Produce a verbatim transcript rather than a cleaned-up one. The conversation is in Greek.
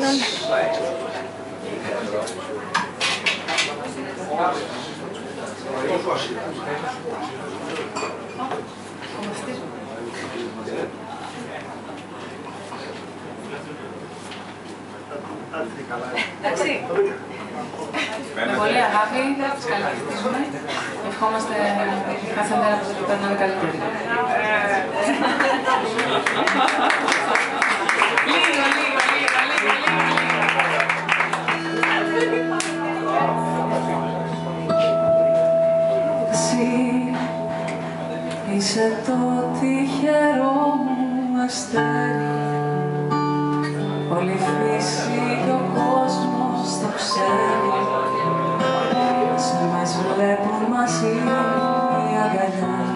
Εντάξει. Με πολύ αγάπη, τις καληνυχτίζουμε. Ευχόμαστε κάθε μέρα που θα το περνάμε καλύτερα. Λίγο, λίγο, λίγο, λίγο, λίγο. Εσύ είσαι το τυχερό μου αστέρι. Όλη η φύση και ο κόσμος το ξέρει. Σε μας βλέπουν μαζί η αγκαλιά.